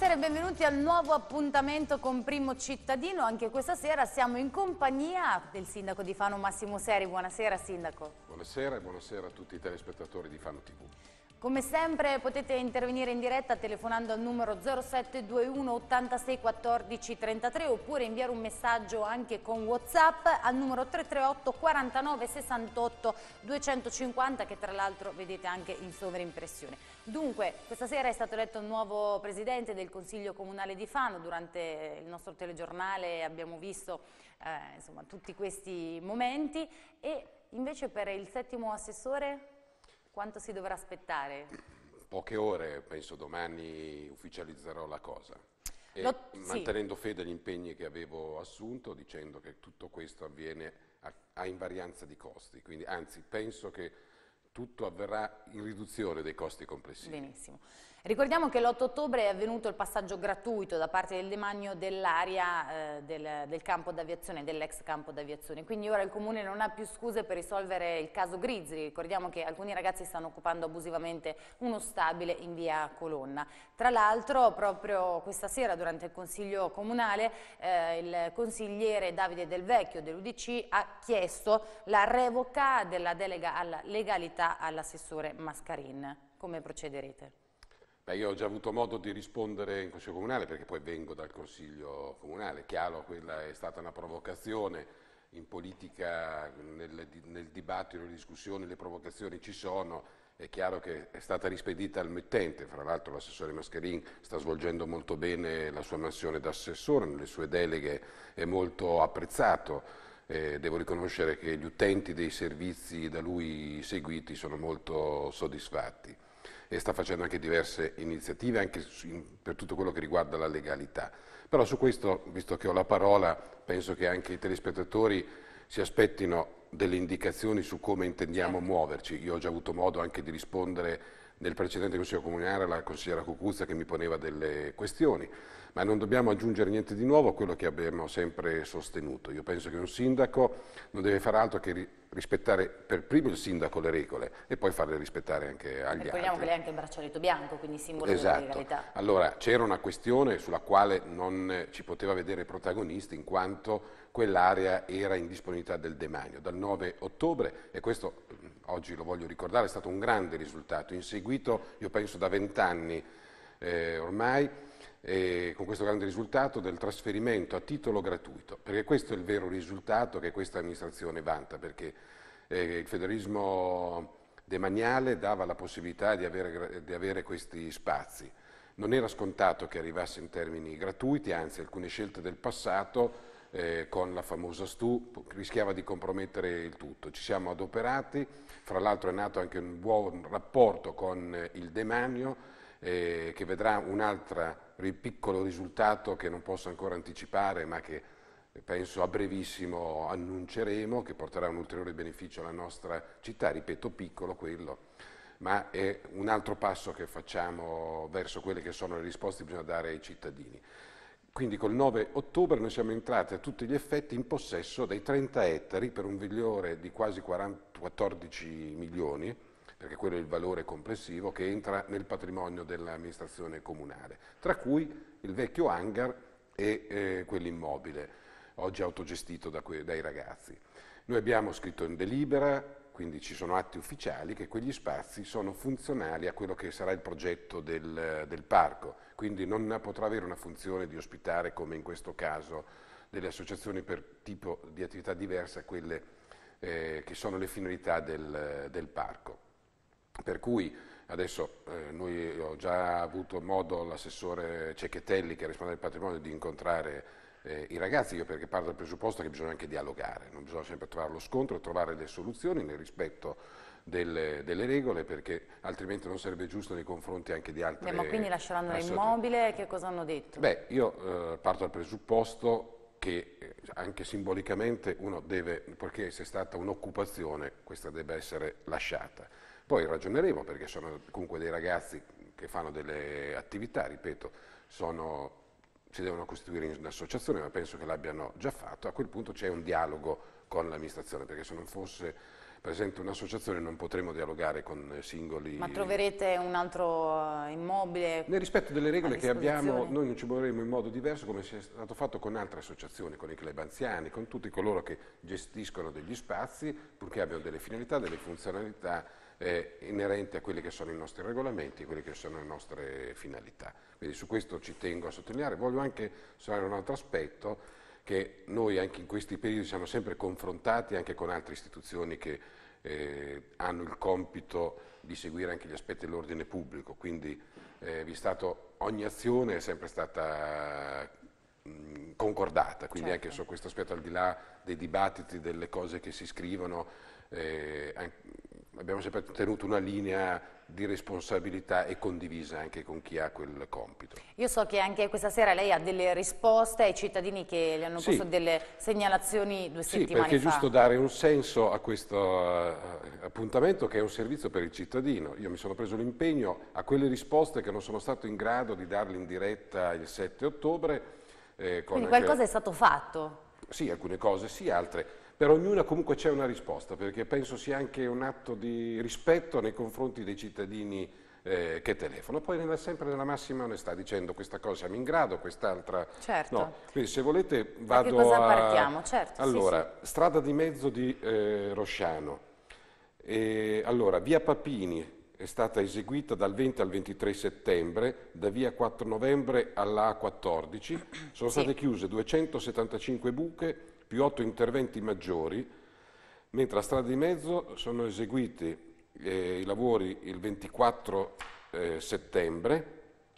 Buonasera e benvenuti al nuovo appuntamento con Primo Cittadino. Anche questa sera siamo in compagnia del sindaco di Fano Massimo Seri. Buonasera sindaco. Buonasera e buonasera a tutti i telespettatori di Fano TV. Come sempre potete intervenire in diretta telefonando al numero 0721 86 14 33 oppure inviare un messaggio anche con WhatsApp al numero 338 49 68 250 che tra l'altro vedete anche in sovraimpressione. Dunque, questa sera è stato eletto un nuovo presidente del Consiglio Comunale di Fano. Durante il nostro telegiornale abbiamo visto insomma, tutti questi momenti e invece per il settimo assessore quanto si dovrà aspettare? Poche ore, penso domani ufficializzerò la cosa. E mantenendo fede agli impegni che avevo assunto, dicendo che tutto questo avviene a invarianza di costi, quindi anzi penso che tutto avverrà in riduzione dei costi complessivi. Benissimo. Ricordiamo che l'8 ottobre è avvenuto il passaggio gratuito da parte del demanio dell'area del campo d'aviazione, dell'ex campo d'aviazione, quindi ora il Comune non ha più scuse per risolvere il caso Grizzly. Ricordiamo che alcuni ragazzi stanno occupando abusivamente uno stabile in via Colonna. Tra l'altro proprio questa sera durante il Consiglio Comunale il consigliere Davide Del Vecchio dell'UDC ha chiesto la revoca della delega alla legalità all'assessore Mascarin. Come procederete? Beh, io ho già avuto modo di rispondere in Consiglio Comunale perché poi vengo dal Consiglio Comunale. Chiaro, quella è stata una provocazione. In politica, nel dibattito, nelle discussioni, le provocazioni ci sono. È chiaro che è stata rispedita al mittente. Fra l'altro l'assessore Mascarin sta svolgendo molto bene la sua mansione da assessore, nelle sue deleghe è molto apprezzato. Devo riconoscere che gli utenti dei servizi da lui seguiti sono molto soddisfatti. E sta facendo anche diverse iniziative anche per tutto quello che riguarda la legalità. Però su questo, visto che ho la parola, penso che anche i telespettatori si aspettino delle indicazioni su come intendiamo muoverci. Io ho già avuto modo anche di rispondere nel precedente Consiglio Comunale alla consigliera Cucuzza che mi poneva delle questioni, ma non dobbiamo aggiungere niente di nuovo a quello che abbiamo sempre sostenuto. Io penso che un sindaco non deve fare altro che rispettare per primo il sindaco le regole e poi farle rispettare anche agli altri. Ricordiamo che lei è anche il braccialetto bianco, quindi simbolo della legalità. Allora c'era una questione sulla quale non ci poteva vedere protagonisti in quanto quell'area era in disponibilità del demanio dal 9 ottobre e questo oggi lo voglio ricordare è stato un grande risultato inseguito io penso da 20 anni ormai con questo grande risultato del trasferimento a titolo gratuito, perché questo è il vero risultato che questa amministrazione vanta, perché il federalismo demaniale dava la possibilità di avere questi spazi. Non era scontato che arrivasse in termini gratuiti, anzi alcune scelte del passato con la famosa STU rischiava di compromettere il tutto. Ci siamo adoperati, fra l'altro è nato anche un buon rapporto con il demanio che vedrà un altro piccolo risultato che non posso ancora anticipare ma che penso a brevissimo annunceremo, che porterà un ulteriore beneficio alla nostra città, ripeto piccolo quello, ma è un altro passo che facciamo verso quelle che sono le risposte che bisogna dare ai cittadini. Quindi col 9 ottobre noi siamo entrati a tutti gli effetti in possesso dei 30 ettari per un valore di quasi 14 milioni, perché quello è il valore complessivo che entra nel patrimonio dell'amministrazione comunale, tra cui il vecchio hangar e quell'immobile, oggi autogestito dai ragazzi. Noi abbiamo scritto in delibera, quindi ci sono atti ufficiali, che quegli spazi sono funzionali a quello che sarà il progetto del parco, quindi non potrà avere una funzione di ospitare, come in questo caso, delle associazioni per tipo di attività diverse a quelle che sono le finalità del parco. Per cui adesso noi ho già avuto modo l'assessore Cecchettelli che risponde del patrimonio di incontrare i ragazzi, io perché parto dal presupposto che bisogna anche dialogare, non bisogna sempre trovare lo scontro e trovare le soluzioni nel rispetto delle regole perché altrimenti non sarebbe giusto nei confronti anche di altre ma quindi lasceranno l'immobile, che cosa hanno detto? Beh, io parto dal presupposto che anche simbolicamente uno deve, perché se è stata un'occupazione, questa deve essere lasciata. Poi ragioneremo perché sono comunque dei ragazzi che fanno delle attività, ripeto, si devono costituire in associazione, ma penso che l'abbiano già fatto. A quel punto c'è un dialogo con l'amministrazione, perché se non fosse presente un'associazione non potremo dialogare con singoli... Ma troverete un altro immobile Nel rispetto delle regole che abbiamo, disposizione? noi non ci muoveremo in modo diverso come è stato fatto con altre associazioni, con i club anziani, con tutti coloro che gestiscono degli spazi, purché abbiano delle finalità, delle funzionalità inerenti a quelli che sono i nostri regolamenti, quelle che sono le nostre finalità. Quindi su questo ci tengo a sottolineare. Voglio anche sottolineare un altro aspetto, che noi anche in questi periodi siamo sempre confrontati anche con altre istituzioni che hanno il compito di seguire anche gli aspetti dell'ordine pubblico, quindi ogni azione è sempre stata concordata, quindi Certo. anche su questo aspetto, al di là dei dibattiti, delle cose che si scrivono, abbiamo sempre tenuto una linea di responsabilità e condivisa anche con chi ha quel compito. Io so che anche questa sera lei ha delle risposte ai cittadini che le hanno posto delle segnalazioni 2 settimane fa. Sì, perché è giusto dare un senso a questo appuntamento, che è un servizio per il cittadino. Io mi sono preso l'impegno a quelle risposte che non sono stato in grado di darle in diretta il 7 ottobre. Quindi qualcosa è stato fatto? Sì, alcune cose sì, altre. Per ognuna comunque c'è una risposta, perché penso sia anche un atto di rispetto nei confronti dei cittadini che telefonano. Poi sempre nella massima onestà, dicendo questa cosa siamo in grado, quest'altra certo. no. Quindi se volete vado da che cosa partiamo? Certo, allora, sì. strada di mezzo di Rosciano. Allora, via Papini è stata eseguita dal 20 al 23 settembre, da via 4 novembre alla A14. Sono state chiuse 275 buche più 8 interventi maggiori, mentre a strada di mezzo sono eseguiti i lavori il 24 settembre.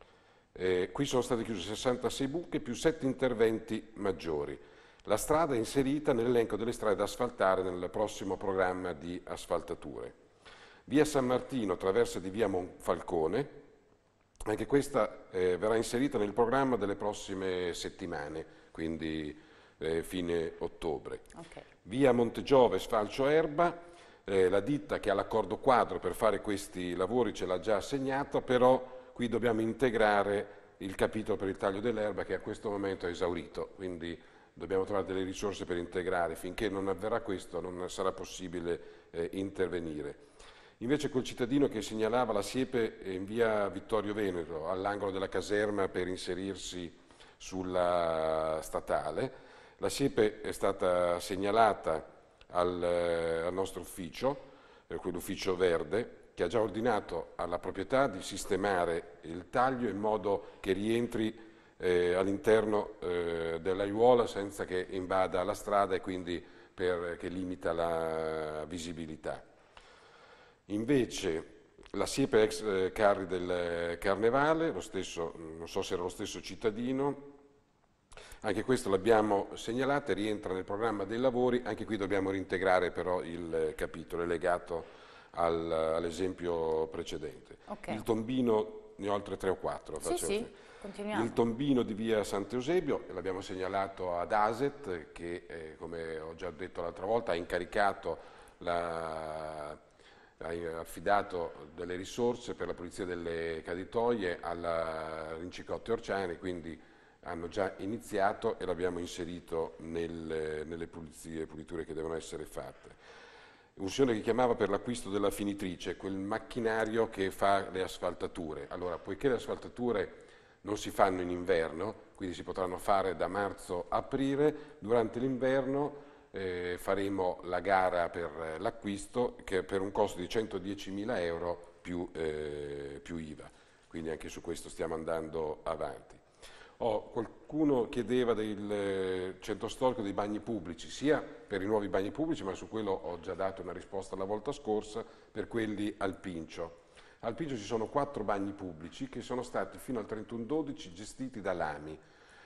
Qui sono state chiuse 66 buche più 7 interventi maggiori. La strada è inserita nell'elenco delle strade da asfaltare nel prossimo programma di asfaltature. Via San Martino, traversa di via Monfalcone, anche questa verrà inserita nel programma delle prossime settimane, quindi fine ottobre. Okay. Via Montegiove, sfalcio erba, la ditta che ha l'accordo quadro per fare questi lavori ce l'ha già assegnato, però qui dobbiamo integrare il capitolo per il taglio dell'erba che a questo momento è esaurito, quindi dobbiamo trovare delle risorse per integrare. Finché non avverrà questo non sarà possibile intervenire. Invece col cittadino che segnalava la siepe in via Vittorio Veneto, all'angolo della caserma per inserirsi sulla statale, la siepe è stata segnalata al nostro ufficio, quell'ufficio verde, che ha già ordinato alla proprietà di sistemare il taglio in modo che rientri all'interno dell'aiuola senza che invada la strada e quindi che limita la visibilità. Invece la siepe ex carri del Carnevale, lo stesso, non so se era lo stesso cittadino, anche questo l'abbiamo segnalato e rientra nel programma dei lavori. Anche qui dobbiamo reintegrare però il capitolo, è legato all'esempio precedente. Okay. Il tombino, ne ho altre 3 o 4. Sì, continuiamo. Il tombino di via Sant'Eusebio l'abbiamo segnalato ad ASET che, come ho già detto l'altra volta, ha incaricato ha affidato delle risorse per la pulizia delle caditoie alla Rincicotti Orciani, quindi hanno già iniziato e l'abbiamo inserito nelle puliture che devono essere fatte. Unzione che chiamava per l'acquisto della finitrice, quel macchinario che fa le asfaltature. Allora, poiché le asfaltature non si fanno in inverno, quindi si potranno fare da marzo-aprile, durante l'inverno faremo la gara per l'acquisto, che è per un costo di 110.000 euro più IVA, quindi anche su questo stiamo andando avanti. Qualcuno chiedeva del centro storico dei bagni pubblici, sia per i nuovi bagni pubblici, ma su quello ho già dato una risposta la volta scorsa, per quelli al Pincio. Al Pincio ci sono 4 bagni pubblici che sono stati fino al 31/12 gestiti da Lami.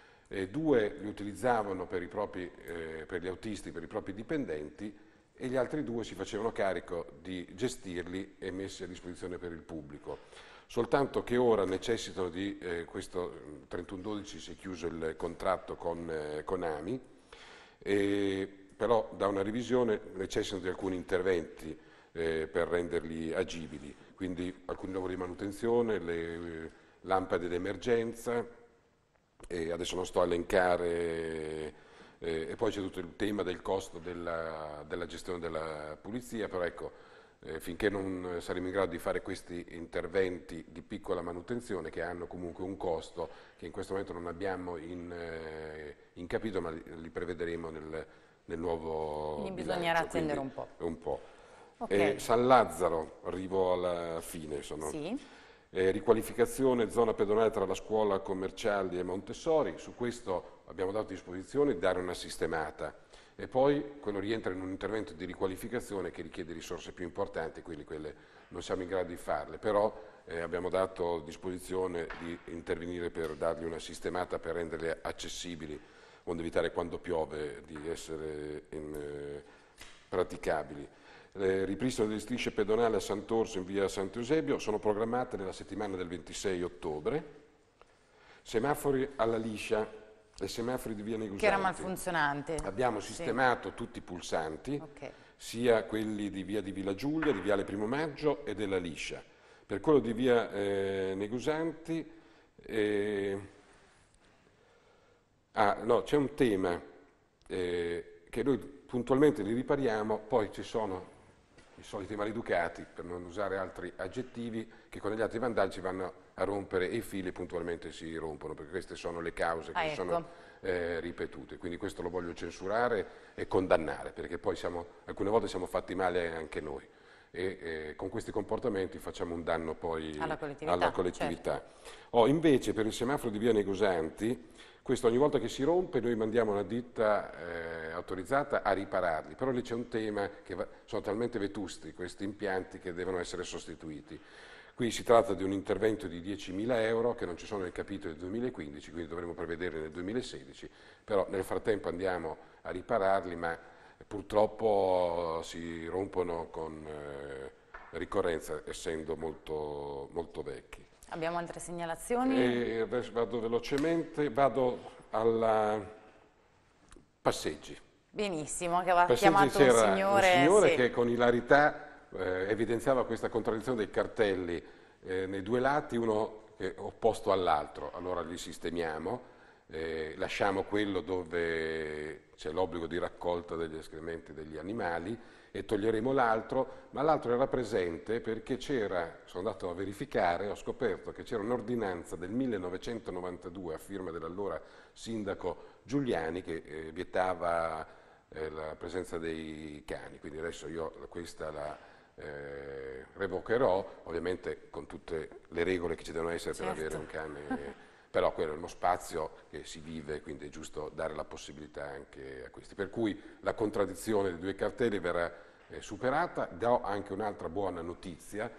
2 li utilizzavano per gli autisti, per i propri dipendenti, e gli altri 2 si facevano carico di gestirli e messi a disposizione per il pubblico. Soltanto che ora necessitano di questo 31/12 si è chiuso il contratto con AMI, però da una revisione necessitano di alcuni interventi per renderli agibili, quindi alcuni lavori di manutenzione, le lampade d'emergenza, e adesso non sto a elencare E poi c'è tutto il tema del costo della gestione della pulizia, però ecco, finché non saremo in grado di fare questi interventi di piccola manutenzione che hanno comunque un costo che in questo momento non abbiamo in capitolo, ma li prevederemo nel nuovo Quindi bilancio. bisognerà attendere un po'. Un po'. Ok. San Lazzaro, arrivo alla fine, Sì. riqualificazione zona pedonale tra la scuola Commerciali e Montessori, su questo abbiamo dato disposizione di dare una sistemata e poi quello rientra in un intervento di riqualificazione che richiede risorse più importanti, quindi quelle non siamo in grado di farle, però abbiamo dato disposizione di intervenire per dargli una sistemata per renderle accessibili, onde evitare quando piove di essere praticabili. Ripristino delle strisce pedonali a Sant'Orso in via Sant'Eusebio sono programmate nella settimana del 26 ottobre. Semafori alla liscia e semafori di via Negusanti. Che era malfunzionante. Abbiamo sistemato tutti i pulsanti, Ok. sia quelli di via di Villa Giulia, di viale Primo Maggio e della liscia. Per quello di via Negusanti, no, c'è un tema che noi puntualmente li ripariamo, poi ci sono i soliti maleducati, per non usare altri aggettivi, che con gli altri vandaggi vanno a rompere e i fili puntualmente si rompono, perché queste sono le cause che si sono ripetute. Quindi questo lo voglio censurare e condannare, perché poi alcune volte siamo fatti male anche noi e con questi comportamenti facciamo un danno poi alla collettività. Certo. Invece per il semaforo di via Negusanti, questo ogni volta che si rompe noi mandiamo una ditta autorizzata a ripararli, però lì c'è un tema che sono talmente vetusti questi impianti che devono essere sostituiti. Qui si tratta di un intervento di 10.000 euro che non ci sono nel capitolo del 2015, quindi dovremo prevedere nel 2016, però nel frattempo andiamo a ripararli, ma purtroppo si rompono con ricorrenza, essendo molto, molto vecchi. Abbiamo altre segnalazioni? Adesso vado velocemente, vado alla passeggi. Benissimo, che aveva Passeggi chiamato un c'era signore, sì. che con ilarità evidenziava questa contraddizione dei cartelli nei due lati, uno opposto all'altro. Allora li sistemiamo, lasciamo quello dove c'è l'obbligo di raccolta degli escrementi degli animali e toglieremo l'altro, ma l'altro era presente perché sono andato a verificare, ho scoperto che c'era un'ordinanza del 1992 a firma dell'allora sindaco Giuliani che vietava la presenza dei cani, quindi adesso io questa la revocherò, ovviamente con tutte le regole che ci devono essere per avere un cane. Però quello è uno spazio che si vive, quindi è giusto dare la possibilità anche a questi. Per cui la contraddizione dei due cartelli verrà superata. Do anche un'altra buona notizia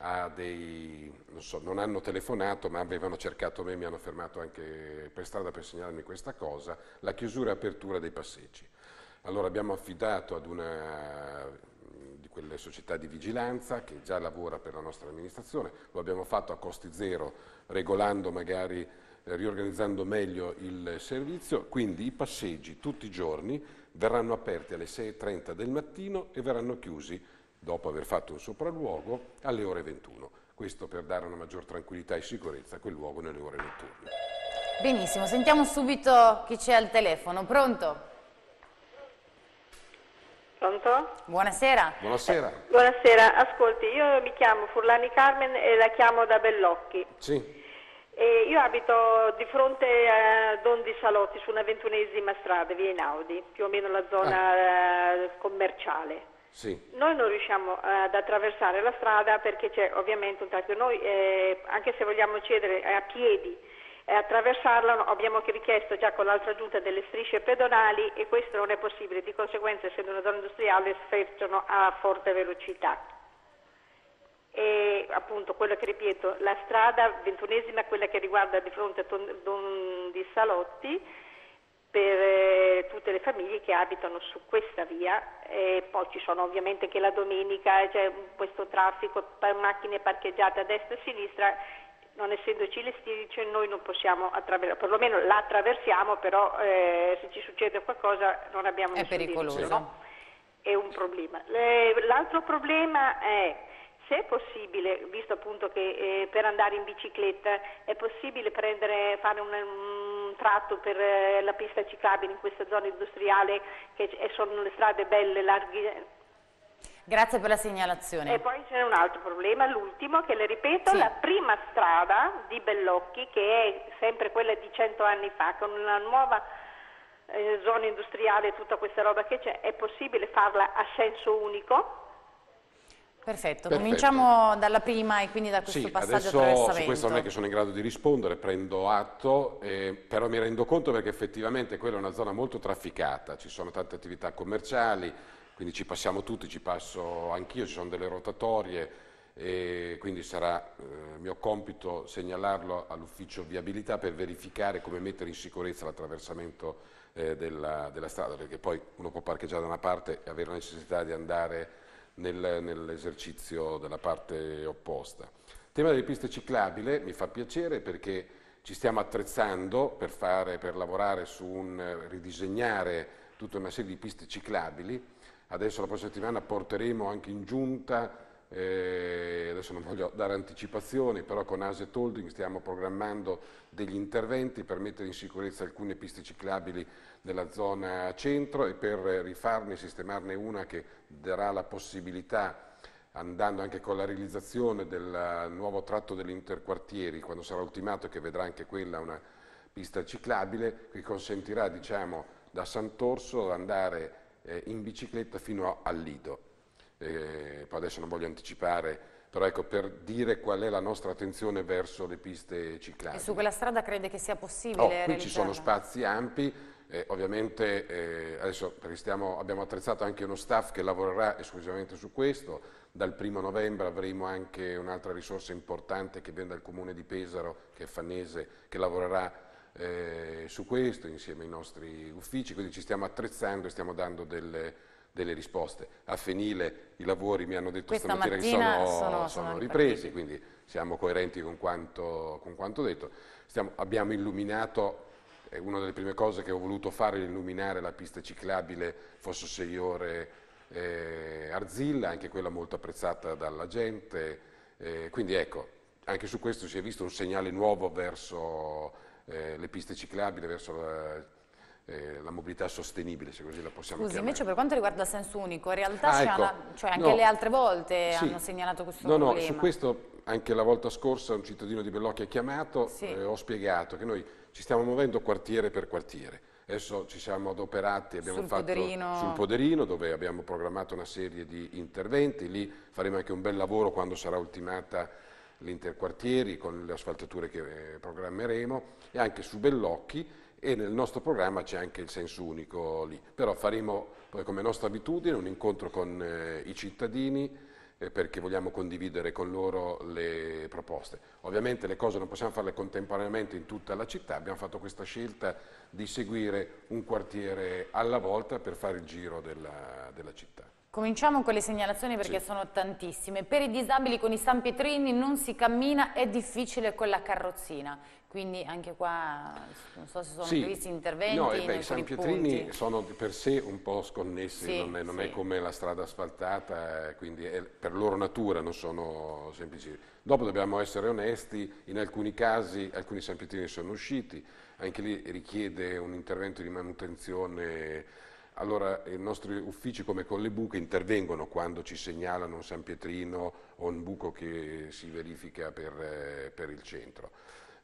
non hanno telefonato, ma avevano cercato me, mi hanno fermato anche per strada per segnalarmi questa cosa, la chiusura e apertura dei passeggi. Allora abbiamo affidato ad una di quelle società di vigilanza che già lavora per la nostra amministrazione, lo abbiamo fatto a costi zero, regolando magari, riorganizzando meglio il servizio, quindi i passeggi tutti i giorni verranno aperti alle 6:30 del mattino e verranno chiusi dopo aver fatto un sopralluogo alle ore 21. Questo per dare una maggior tranquillità e sicurezza a quel luogo nelle ore notturne. Benissimo, sentiamo subito chi c'è al telefono. Pronto? Pronto? Buonasera. Buonasera. Buonasera, ascolti, io mi chiamo Furlani Carmen e la chiamo da Bellocchi. Sì. E io abito di fronte a Don di Salotti, su una 21ª strada, via Einaudi, più o meno la zona commerciale. Sì. Noi non riusciamo ad attraversare la strada perché c'è ovviamente un traffico. Noi, anche se vogliamo cedere a piedi e attraversarla, abbiamo richiesto già con l'altra giunta delle strisce pedonali e questo non è possibile. Di conseguenza, essendo una zona industriale, sfrecciano a forte velocità. E appunto quello che ripeto, la strada 21ª, quella che riguarda di fronte a Don di Salotti, per tutte le famiglie che abitano su questa via, e poi ci sono ovviamente che la domenica c'è questo traffico per macchine parcheggiate a destra e a sinistra, non essendoci le strisce noi non possiamo attraversare, perlomeno la attraversiamo, però se ci succede qualcosa non abbiamo nessun pericoloso. diritto, no? È un problema. L'altro problema è, se è possibile, visto appunto che per andare in bicicletta è possibile fare un tratto per la pista ciclabile in questa zona industriale, che sono le strade belle, larghe. Grazie per la segnalazione. E poi c'è un altro problema, l'ultimo, che le ripeto, Sì. la prima strada di Bellocchi, che è sempre quella di 100 anni fa, con una nuova zona industriale, tutta questa roba che c'è, è possibile farla a senso unico? Perfetto, cominciamo dalla prima e quindi da questo passaggio attraversamento. Su questo non è che sono in grado di rispondere, prendo atto, però mi rendo conto perché effettivamente quella è una zona molto trafficata, ci sono tante attività commerciali, quindi ci passiamo tutti, ci passo anch'io, ci sono delle rotatorie e quindi sarà mio compito segnalarlo all'ufficio viabilità per verificare come mettere in sicurezza l'attraversamento della strada, perché poi uno può parcheggiare da una parte e avere la necessità di andare nell'esercizio della parte opposta. Il tema delle piste ciclabili mi fa piacere perché ci stiamo attrezzando per lavorare su ridisegnare tutta una serie di piste ciclabili. Adesso la prossima settimana porteremo anche in giunta, adesso non voglio dare anticipazioni, però con Aset Holding stiamo programmando degli interventi per mettere in sicurezza alcune piste ciclabili nella zona centro e per rifarne e sistemarne una che darà la possibilità, andando anche con la realizzazione del nuovo tratto degli interquartieri, quando sarà ultimato, che vedrà anche quella una pista ciclabile, che consentirà, diciamo, da Sant'Orso ad andare in bicicletta fino al Lido. Poi adesso non voglio anticipare, però ecco, per dire qual è la nostra attenzione verso le piste ciclabili. E su quella strada crede che sia possibile qui realizzarla? ci sono spazi ampi, ovviamente adesso perché abbiamo attrezzato anche uno staff che lavorerà esclusivamente su questo. Dal 1° novembre avremo anche un'altra risorsa importante che viene dal comune di Pesaro, che è Fannese, che lavorerà su questo insieme ai nostri uffici, quindi ci stiamo attrezzando e stiamo dando delle risposte. A Fenile i lavori mi hanno detto stamattina che sono ripresi, quindi siamo coerenti con quanto detto. Abbiamo illuminato, una delle prime cose che ho voluto fare è illuminare la pista ciclabile Fosso 6 ore Arzilla, anche quella molto apprezzata dalla gente, quindi ecco, anche su questo si è visto un segnale nuovo verso le piste ciclabili, verso la mobilità sostenibile, se così la possiamo chiamare. Invece per quanto riguarda il senso unico, in realtà anche le altre volte hanno segnalato questo problema. No, su questo anche la volta scorsa un cittadino di Bellocchi ha chiamato, ho spiegato che noi ci stiamo muovendo quartiere per quartiere. Adesso ci siamo adoperati, abbiamo fatto sul Poderino, dove abbiamo programmato una serie di interventi, lì faremo anche un bel lavoro quando sarà ultimata l'interquartieri con le asfaltature che programmeremo, e anche su Bellocchi, e nel nostro programma c'è anche il senso unico lì. Però faremo poi, come nostra abitudine, un incontro con i cittadini perché vogliamo condividere con loro le proposte. Ovviamente le cose non possiamo farle contemporaneamente in tutta la città, abbiamo fatto questa scelta di seguire un quartiere alla volta per fare il giro della città. Cominciamo con le segnalazioni perché sono tantissime. Per i disabili con i Sanpietrini non si cammina, è difficile con la carrozzina. Quindi anche qua non so se sono previsti interventi. No, i Sanpietrini sono di per sé un po' sconnessi, non è come la strada asfaltata, quindi per loro natura non sono semplici. Dopo dobbiamo essere onesti, in alcuni casi alcuni Sanpietrini sono usciti, anche lì richiede un intervento di manutenzione. Allora i nostri uffici, come con le buche, intervengono quando ci segnalano un San Pietrino o un buco che si verifica per il centro.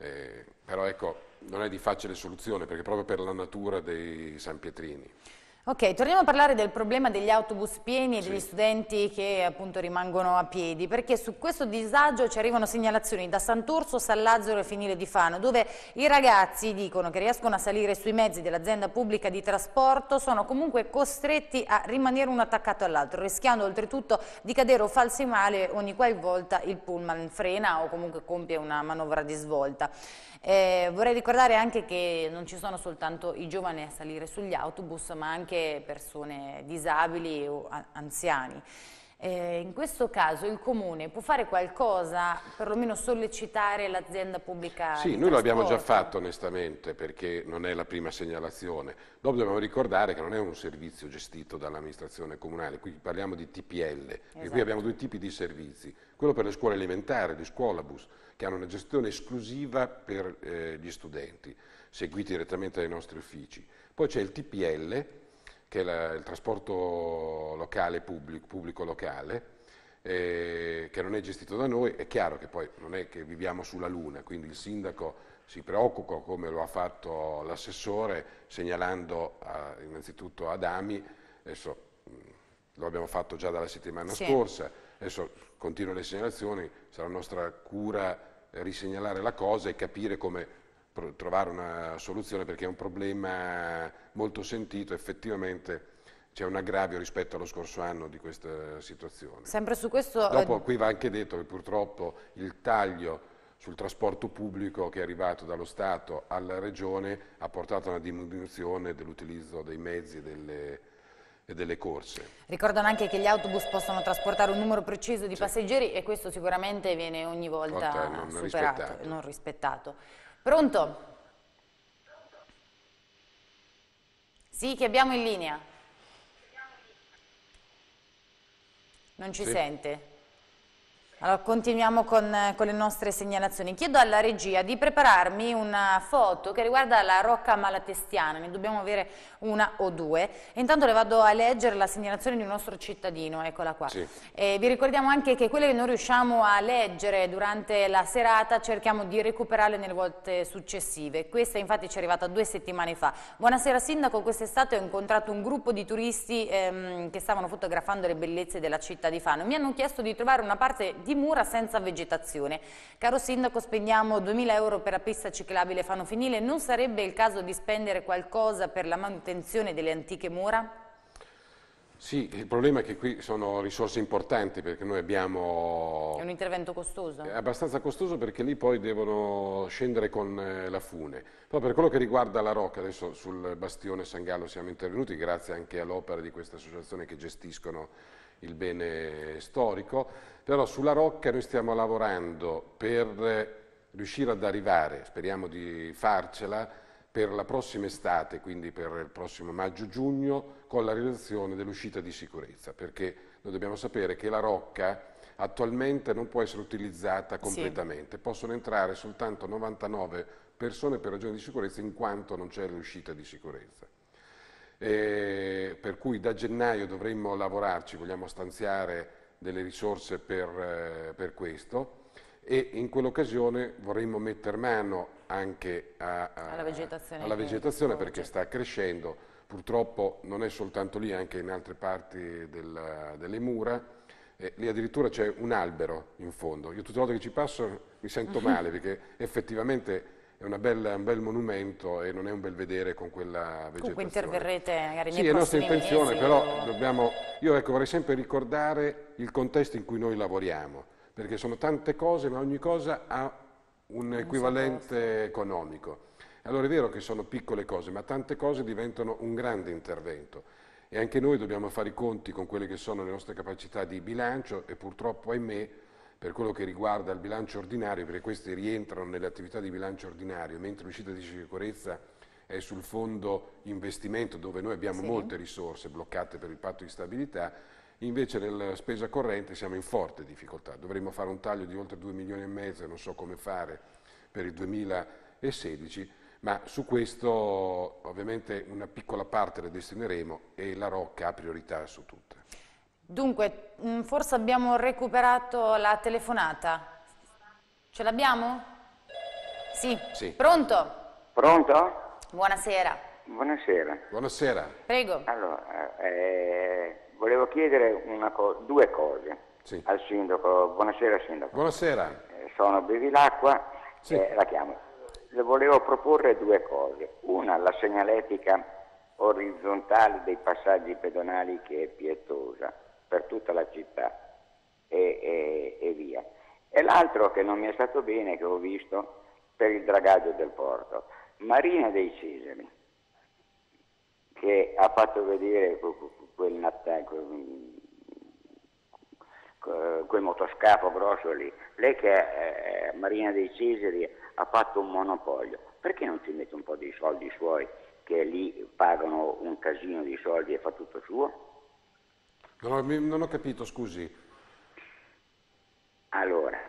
Però ecco, non è di facile soluzione perché proprio per la natura dei San Pietrini. Ok, torniamo a parlare del problema degli autobus pieni e degli studenti che appunto rimangono a piedi, perché su questo disagio ci arrivano segnalazioni da Sant'Orso, San Lazzaro e Fenile di Fano, dove i ragazzi dicono che riescono a salire sui mezzi dell'azienda pubblica di trasporto, sono comunque costretti a rimanere uno attaccato all'altro, rischiando oltretutto di cadere o farsi male ogni qualvolta il pullman frena o comunque compie una manovra di svolta. Vorrei ricordare anche che non ci sono soltanto i giovani a salire sugli autobus, ma anche persone disabili o anziani. In questo caso il Comune può fare qualcosa, perlomeno sollecitare l'azienda pubblica Sì, di noi lo abbiamo già trasporto? fatto onestamente, perché non è la prima segnalazione. Dopo dobbiamo ricordare che non è un servizio gestito dall'amministrazione comunale, qui parliamo di TPL, e qui Esatto. abbiamo due tipi di servizi. Quello per le scuole elementari, gli scuolabus, che hanno una gestione esclusiva per gli studenti, seguiti direttamente dai nostri uffici. Poi c'è il TPL, che è il trasporto locale, pubblico locale, che non è gestito da noi. È chiaro che poi non è che viviamo sulla luna, quindi il sindaco si preoccupa, come lo ha fatto l'assessore, segnalando innanzitutto ad AMI, adesso lo abbiamo fatto già dalla settimana Sì. scorsa, adesso continuano le segnalazioni, sarà nostra cura risegnalare la cosa e capire come trovare una soluzione, perché è un problema molto sentito, effettivamente c'è un aggravio rispetto allo scorso anno di questa situazione. Sempre su questo... Dopo qui va anche detto che purtroppo il taglio sul trasporto pubblico che è arrivato dallo Stato alla Regione ha portato a una diminuzione dell'utilizzo dei mezzi e delle corse. Ricordano anche che gli autobus possono trasportare un numero preciso di passeggeri e questo sicuramente viene ogni volta non superato rispettato. e non rispettato. Pronto? Sì, che abbiamo in linea. Non ci Sì. sente? Allora, continuiamo con le nostre segnalazioni. Chiedo alla regia di prepararmi una foto che riguarda la Rocca Malatestiana, ne dobbiamo avere una o due. E intanto le vado a leggere la segnalazione di un nostro cittadino, eccola qua. Sì. Vi ricordiamo anche che quelle che non riusciamo a leggere durante la serata cerchiamo di recuperarle nelle volte successive. Questa infatti ci è arrivata 2 settimane fa. Buonasera Sindaco, quest'estate ho incontrato un gruppo di turisti che stavano fotografando le bellezze della città di Fano. Mi hanno chiesto di trovare una parte di mura senza vegetazione. Caro Sindaco, spendiamo 2.000 euro per la pista ciclabile Fano Finile, non sarebbe il caso di spendere qualcosa per la manutenzione delle antiche mura? Sì, il problema è che qui sono risorse importanti, perché noi abbiamo... È un intervento costoso? È abbastanza costoso, perché lì poi devono scendere con la fune. Però per quello che riguarda la Rocca, adesso sul bastione San Gallo siamo intervenuti, grazie anche all'opera di queste associazioni che gestiscono il bene storico, però sulla Rocca noi stiamo lavorando per riuscire ad arrivare, speriamo di farcela, per la prossima estate, quindi per il prossimo maggio-giugno, con la realizzazione dell'uscita di sicurezza, perché noi dobbiamo sapere che la Rocca attualmente non può essere utilizzata completamente, possono entrare soltanto 99 persone per ragioni di sicurezza, in quanto non c'è l'uscita di sicurezza. Per cui da gennaio dovremmo lavorarci, vogliamo stanziare delle risorse per questo, e in quell'occasione vorremmo mettere mano anche alla vegetazione perché sta crescendo, purtroppo non è soltanto lì, anche in altre parti delle mura, lì addirittura c'è un albero in fondo. Io tutte le volte che ci passo mi sento male, perché effettivamente è un bel monumento e non è un bel vedere con quella vegetazione. Comunque interverrete magari nei prossimi mesi. Sì, è nostra intenzione, mesi, però io vorrei sempre ricordare il contesto in cui noi lavoriamo, perché sono tante cose, ma ogni cosa ha un equivalente economico. Allora è vero che sono piccole cose, ma tante cose diventano un grande intervento, e anche noi dobbiamo fare i conti con quelle che sono le nostre capacità di bilancio, e purtroppo, ahimè, per quello che riguarda il bilancio ordinario, perché questi rientrano nelle attività di bilancio ordinario, mentre l'uscita di sicurezza è sul fondo investimento, dove noi abbiamo molte risorse bloccate per il patto di stabilità. Invece nella spesa corrente siamo in forte difficoltà, dovremmo fare un taglio di oltre 2,5 milioni, non so come fare per il 2016, ma su questo ovviamente una piccola parte la destineremo, e la Rocca ha priorità su tutte. Dunque, forse abbiamo recuperato la telefonata. Ce l'abbiamo? Sì. Sì. Pronto? Pronto? Buonasera. Buonasera. Buonasera. Prego. Allora, volevo chiedere due cose al sindaco. Buonasera sindaco. Buonasera. Sono Bevilacqua, Sì. la chiamo. Le volevo proporre due cose. Una, la segnaletica orizzontale dei passaggi pedonali, che è pietosa per tutta la città e via. E l'altro, che non mi è stato bene, che ho visto, per il dragaggio del porto. Marina dei Cesari, che ha fatto vedere quel motoscafo grosso lì, lei che è Marina dei Cesari ha fatto un monopolio, perché non si mette un po' di soldi suoi, che lì pagano un casino di soldi e fa tutto suo? Non ho capito, scusi. Allora,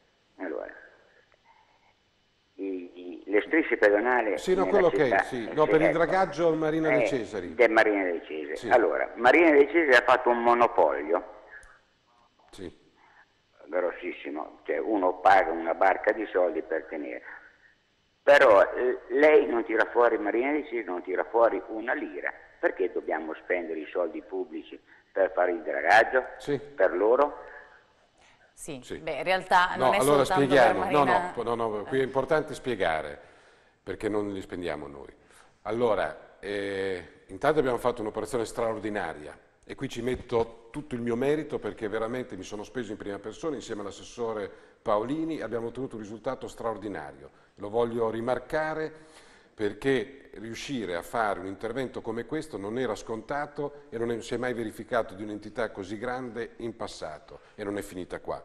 le strisce pedonali... Sì, no, nella quello città, ok, sì. No, per il dragaggio Marina dei Cesari. Del Marina dei Cesari. Sì. Allora, Marina dei Cesari ha fatto un monopolio Sì. grossissimo, cioè uno paga una barca di soldi per tenere. Però lei non tira fuori, Marina dei Cesari non tira fuori una lira. Perché dobbiamo spendere i soldi pubblici per fare il dragaggio? Sì. Per loro? Sì, Sì. beh, in realtà non è allora soltanto spieghiamo. per Marina... No, qui è importante spiegare, perché non li spendiamo noi. Allora, intanto abbiamo fatto un'operazione straordinaria e qui ci metto tutto il mio merito perché veramente mi sono speso in prima persona insieme all'assessore Paolini e abbiamo ottenuto un risultato straordinario. Lo voglio rimarcare perché riuscire a fare un intervento come questo non era scontato e non si è mai verificato di un'entità così grande in passato e non è finita qua.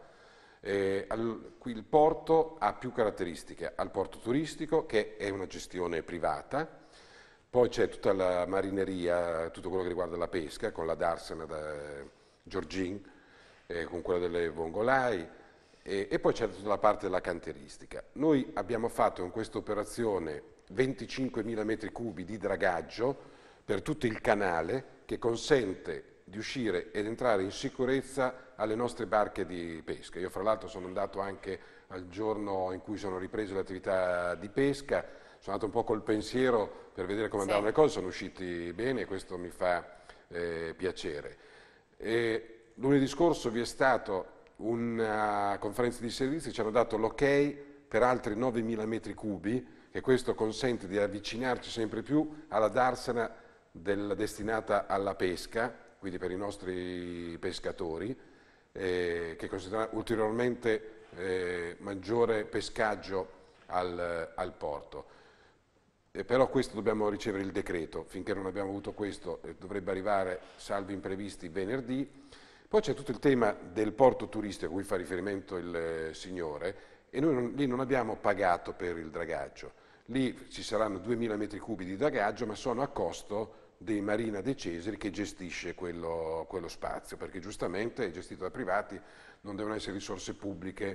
Qui il porto ha più caratteristiche, ha il porto turistico che è una gestione privata, poi c'è tutta la marineria, tutto quello che riguarda la pesca con la Darsena da Giorgin, con quella delle vongolai e poi c'è tutta la parte della canteristica. Noi abbiamo fatto in questa operazione 25.000 metri cubi di dragaggio per tutto il canale che consente di uscire ed entrare in sicurezza alle nostre barche di pesca. Io fra l'altro sono andato anche al giorno in cui sono riprese le attività di pesca, sono andato un po' col pensiero per vedere come andavano le cose, sono usciti bene e questo mi fa piacere. Lunedì scorso vi è stata una conferenza di servizi, ci hanno dato l'ok per altri 9.000 metri cubi e questo consente di avvicinarci sempre più alla darsena destinata alla pesca, quindi per i nostri pescatori, che consentirà ulteriormente maggiore pescaggio al porto. Però questo dobbiamo ricevere il decreto, finché non abbiamo avuto questo dovrebbe arrivare salvo imprevisti venerdì. Poi c'è tutto il tema del porto turistico a cui fa riferimento il signore e noi lì non abbiamo pagato per il dragaggio. Lì ci saranno 2.000 metri cubi di dragaggio, ma sono a costo dei Marina dei Cesari che gestisce quello spazio, perché giustamente è gestito da privati, non devono essere risorse pubbliche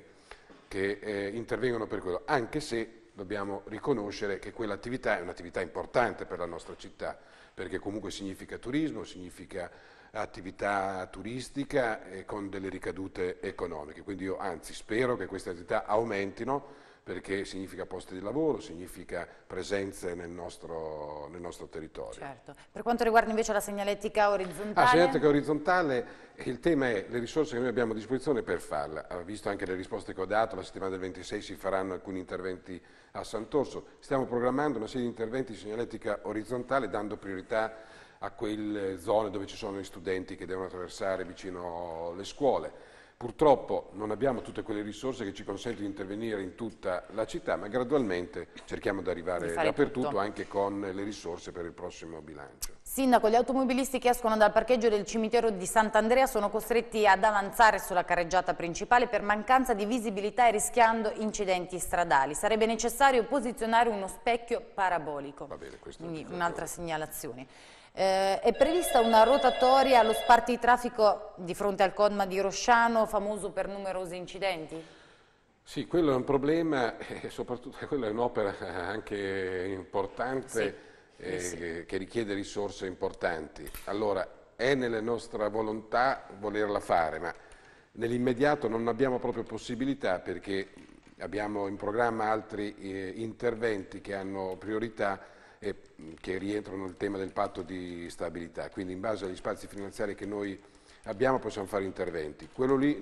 che intervengono per quello, anche se dobbiamo riconoscere che quell'attività è un'attività importante per la nostra città, perché comunque significa turismo, significa attività turistica e con delle ricadute economiche. Quindi io anzi spero che queste attività aumentino perché significa posti di lavoro, significa presenze nel nostro territorio. Certo. Per quanto riguarda invece la segnaletica orizzontale? La segnaletica orizzontale, il tema è le risorse che noi abbiamo a disposizione per farla. Ha visto anche le risposte che ho dato, la settimana del 26 si faranno alcuni interventi a Sant'Orso. Stiamo programmando una serie di interventi di segnaletica orizzontale dando priorità a quelle zone dove ci sono gli studenti che devono attraversare vicino alle scuole. Purtroppo non abbiamo tutte quelle risorse che ci consentono di intervenire in tutta la città, ma gradualmente cerchiamo di arrivare dappertutto tutto, anche con le risorse per il prossimo bilancio. Sindaco, gli automobilisti che escono dal parcheggio del cimitero di Sant'Andrea sono costretti ad avanzare sulla carreggiata principale per mancanza di visibilità e rischiando incidenti stradali. Sarebbe necessario posizionare uno specchio parabolico. Va bene, questo quindi un'altra segnalazione. È prevista una rotatoria allo spartitraffico di fronte al colma di Rosciano, famoso per numerosi incidenti? Sì, quello è un problema e soprattutto quella è un'opera anche importante che richiede risorse importanti. Allora, è nella nostra volontà volerla fare, ma nell'immediato non abbiamo proprio possibilità perché abbiamo in programma altri interventi che hanno priorità e che rientrano nel tema del patto di stabilità, quindi in base agli spazi finanziari che noi abbiamo possiamo fare interventi. Quello lì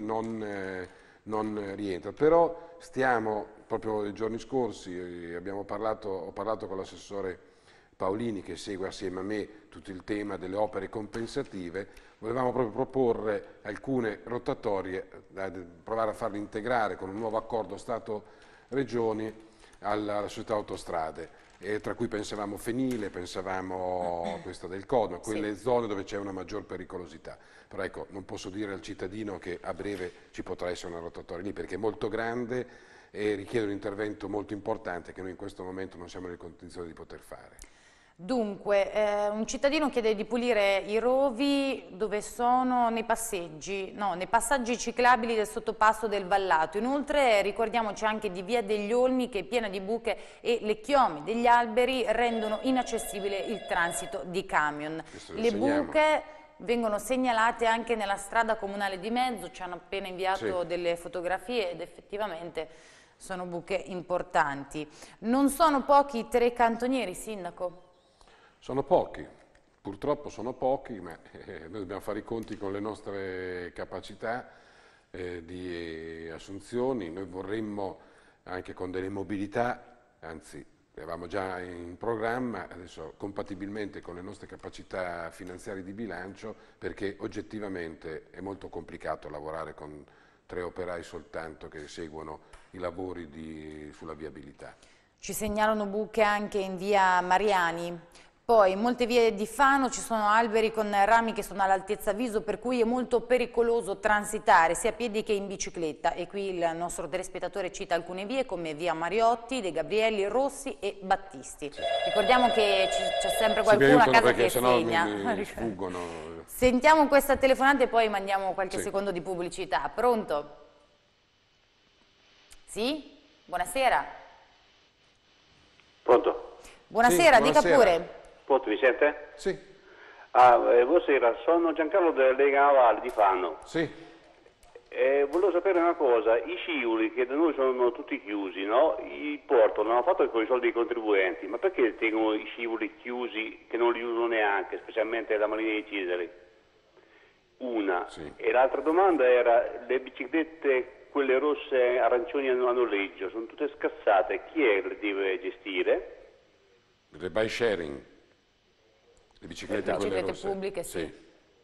non rientra, però stiamo, proprio nei giorni scorsi ho parlato con l'assessore Paolini che segue assieme a me tutto il tema delle opere compensative, volevamo proprio proporre alcune rotatorie, provare a farle integrare con un nuovo accordo Stato-Regioni alla società Autostrade. tra cui pensavamo Fenile, pensavamo questo del Codno, quelle zone dove c'è una maggior pericolosità. Però ecco, non posso dire al cittadino che a breve ci potrà essere una rotatoria lì, perché è molto grande e richiede un intervento molto importante che noi in questo momento non siamo nelle condizioni di poter fare. Dunque, un cittadino chiede di pulire i rovi dove sono nei passaggi ciclabili del sottopasso del Vallato. Inoltre ricordiamoci anche di Via degli Olmi, che è piena di buche e le chiome degli alberi rendono inaccessibile il transito di camion. Le buche vengono segnalate anche nella strada comunale di mezzo, ci hanno appena inviato delle fotografie ed effettivamente sono buche importanti. Non sono pochi i 3 cantonieri, Sindaco? Sono pochi, purtroppo sono pochi, ma noi dobbiamo fare i conti con le nostre capacità di assunzioni. Noi vorremmo anche con delle mobilità, anzi avevamo già in programma, adesso compatibilmente con le nostre capacità finanziarie di bilancio, perché oggettivamente è molto complicato lavorare con 3 operai soltanto che seguono i lavori sulla viabilità. Ci segnalano buche anche in via Mariani. Poi in molte vie di Fano ci sono alberi con rami che sono all'altezza viso, per cui è molto pericoloso transitare sia a piedi che in bicicletta. E qui il nostro telespettatore cita alcune vie come via Mariotti, De Gabrielli, Rossi e Battisti. Ricordiamo che c'è sempre qualcuno a casa che segna. Mi sfuggono. Sentiamo questa telefonata e poi mandiamo qualche secondo di pubblicità. Pronto? Sì? Buonasera. Pronto? Buonasera, dica pure. Pronto, mi sente? Sì. Buonasera, sono Giancarlo della Lega Navale di Fano. Sì. Volevo sapere una cosa, i scivoli che da noi sono tutti chiusi, no? Il porto non hanno fatto con i soldi dei contribuenti, ma perché tengono i scivoli chiusi che non li usano neanche, specialmente la Marina di Cesari? Una. Sì. E l'altra domanda era, le biciclette, quelle rosse arancioni a noleggio, sono tutte scassate, chi è che le deve gestire? Le bike sharing, le biciclette, quelle rosse. Pubbliche, sì.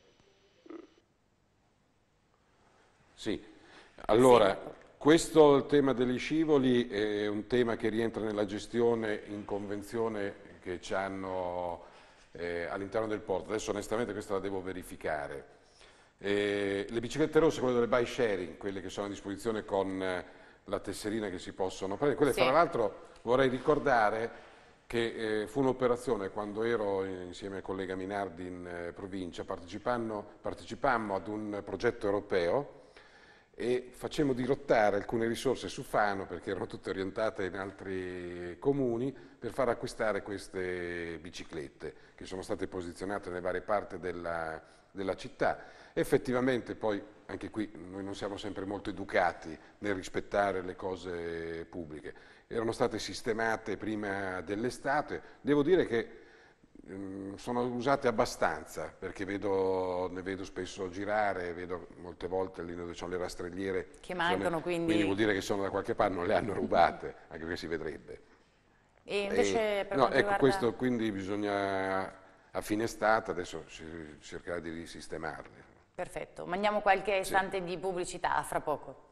Sì, allora, questo il tema degli scivoli è un tema che rientra nella gestione in convenzione che ci hanno all'interno del porto. Adesso onestamente questa la devo verificare. Le biciclette rosse, quelle delle bike sharing, quelle che sono a disposizione con la tesserina che si possono prendere, quelle tra l'altro vorrei ricordare che fu un'operazione quando ero insieme al collega Minardi in provincia, partecipammo ad un progetto europeo e facemmo dirottare alcune risorse su Fano, perché erano tutte orientate in altri comuni, per far acquistare queste biciclette che sono state posizionate nelle varie parti della città. Effettivamente poi anche qui noi non siamo sempre molto educati nel rispettare le cose pubbliche. Erano state sistemate prima dell'estate, devo dire che sono usate abbastanza, perché ne vedo spesso girare, vedo molte volte lì dove sono le rastrelliere che mancano, quindi vuol dire che sono da qualche parte, non le hanno rubate, anche perché si vedrebbe. E invece per no, quanto ecco, riguarda... questo quindi bisogna a fine estate adesso cercare di risistemarle. Perfetto, mandiamo qualche istante di pubblicità, a fra poco.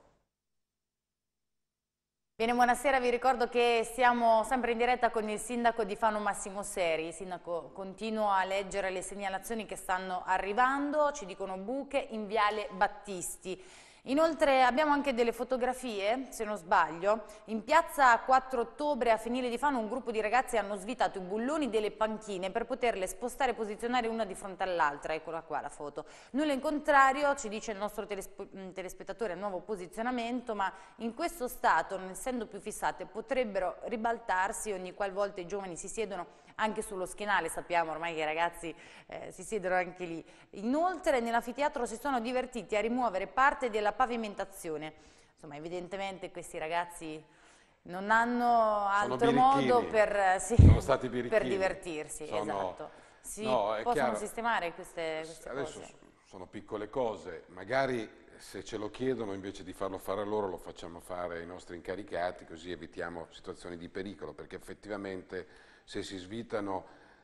Bene, buonasera, vi ricordo che siamo sempre in diretta con il sindaco di Fano Massimo Seri. Sindaco, continuo a leggere le segnalazioni che stanno arrivando, ci dicono buche in viale Battisti. Inoltre abbiamo anche delle fotografie, se non sbaglio, in piazza 4 ottobre a Fenile di Fano un gruppo di ragazzi hanno svitato i bulloni delle panchine per poterle spostare e posizionare una di fronte all'altra, eccola qua la foto. Nulla in contrario, ci dice il nostro telespettatore, nuovo posizionamento, ma in questo stato, non essendo più fissate, potrebbero ribaltarsi ogni qualvolta i giovani si siedono anche sullo schienale, sappiamo ormai che i ragazzi si siedono anche lì. Inoltre nell'anfiteatro si sono divertiti a rimuovere parte della pavimentazione. Insomma, evidentemente questi ragazzi non hanno altro modo per divertirsi. Esatto. Possono chiaro, sistemare queste adesso cose. Sono piccole cose, magari se ce lo chiedono invece di farlo fare a loro lo facciamo fare ai nostri incaricati, così evitiamo situazioni di pericolo, perché effettivamente se si svitano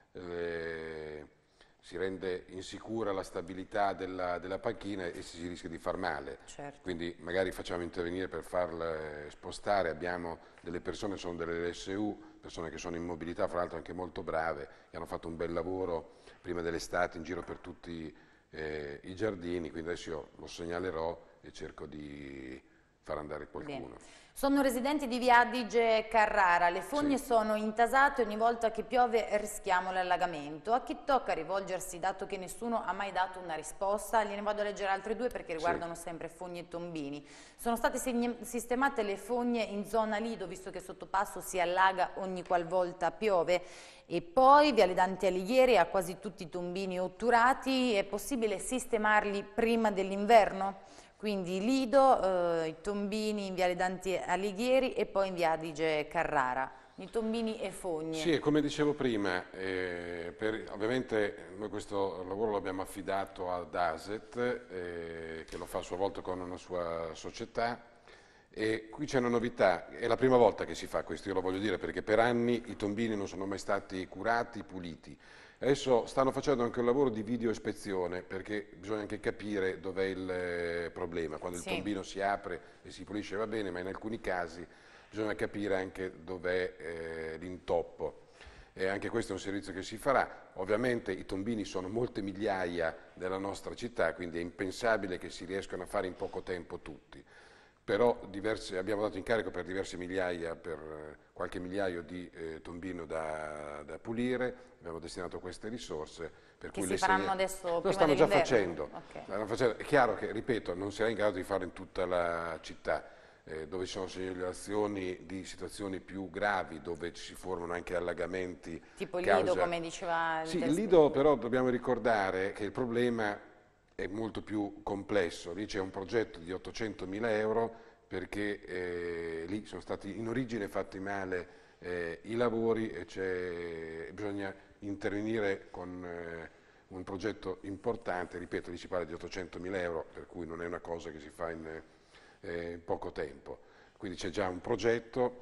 si rende insicura la stabilità della panchina e si rischia di far male. Certo. Quindi magari facciamo intervenire per farle spostare, abbiamo delle persone, sono delle LSU persone che sono in mobilità, fra l'altro anche molto brave, che hanno fatto un bel lavoro prima dell'estate in giro per tutti i giardini, quindi adesso io lo segnalerò e cerco di far andare qualcuno. Bene. Sono residenti di Via Adige Carrara, le fogne sono intasate, ogni volta che piove rischiamo l'allagamento. A chi tocca rivolgersi, dato che nessuno ha mai dato una risposta? Gliene vado a leggere altre due perché riguardano sempre fogne e tombini. Sono state sistemate le fogne in zona Lido, visto che Sottopasso si allaga ogni qualvolta piove. E poi Viale Dante Alighieri ha quasi tutti i tombini otturati, è possibile sistemarli prima dell'inverno? Quindi Lido, i tombini in Viale Dante Alighieri e poi in Via Adige Carrara, i tombini e fogne. Sì, come dicevo prima, ovviamente noi questo lavoro lo abbiamo affidato ad ASET, che lo fa a sua volta con una sua società, e qui c'è una novità, è la prima volta che si fa questo, io lo voglio dire, perché per anni i tombini non sono mai stati curati, puliti. Adesso stanno facendo anche un lavoro di video ispezione, perché bisogna anche capire dov'è il problema. Quando il tombino si apre e si pulisce va bene, ma in alcuni casi bisogna capire anche dov'è l'intoppo. E anche questo è un servizio che si farà. Ovviamente i tombini sono molte migliaia della nostra città, quindi è impensabile che si riescano a fare in poco tempo tutti. Però abbiamo dato incarico per diverse migliaia, per qualche migliaio di tombino da pulire, abbiamo destinato queste risorse. Per che cui si faranno adesso lo prima stanno già dell'inverno? facendo. È chiaro che, ripeto, non si è in grado di fare in tutta la città, dove ci sono segnalazioni di situazioni più gravi, dove ci si formano anche allagamenti. Tipo il Lido, come diceva il Sì, il Lido però dobbiamo ricordare che il problema è molto più complesso. Lì c'è un progetto di 800.000 euro perché lì sono stati in origine fatti male i lavori e bisogna intervenire con un progetto importante, ripeto, lì si parla di 800.000 euro, per cui non è una cosa che si fa in poco tempo. Quindi c'è già un progetto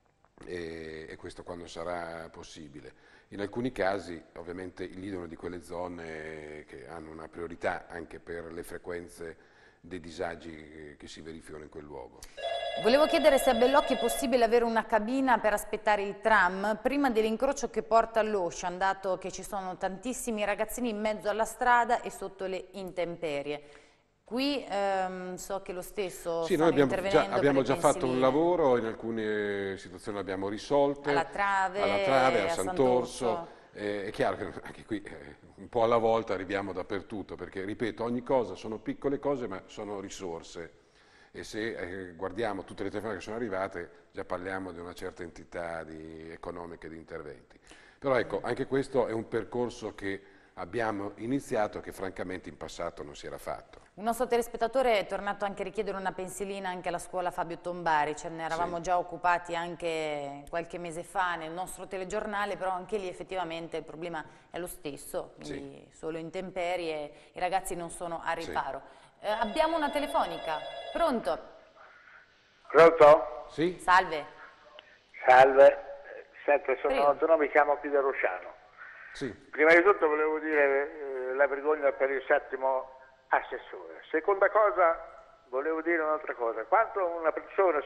e questo quando sarà possibile. In alcuni casi ovviamente il Lido è una di quelle zone che hanno una priorità anche per le frequenze dei disagi che si verificano in quel luogo. Volevo chiedere se a Bellocchio è possibile avere una cabina per aspettare il tram prima dell'incrocio che porta all'Ocean, dato che ci sono tantissimi ragazzini in mezzo alla strada e sotto le intemperie. Qui so che lo stesso sì, stanno noi abbiamo già fatto un lavoro, in alcune situazioni le abbiamo risolte, alla Trave, a Sant'Orso. È chiaro che anche qui un po' alla volta arriviamo dappertutto, perché ripeto, ogni cosa sono piccole cose ma sono risorse e se guardiamo tutte le telefonate che sono arrivate già parliamo di una certa entità economica di interventi. Però ecco, anche questo è un percorso che abbiamo iniziato che francamente in passato non si era fatto. Un nostro telespettatore è tornato anche a richiedere una pensilina anche alla scuola Fabio Tombari, ce ne eravamo già occupati anche qualche mese fa nel nostro telegiornale, però anche lì effettivamente il problema è lo stesso, quindi solo intemperie, i ragazzi non sono a riparo. Abbiamo una telefonica, pronto? Pronto? Sì? Salve. Salve, senti, sono mi chiamo Piero Rosciano. Sì. Prima di tutto volevo dire la vergogna per il settimo assessore. Seconda cosa, volevo dire un'altra cosa. Quando una persona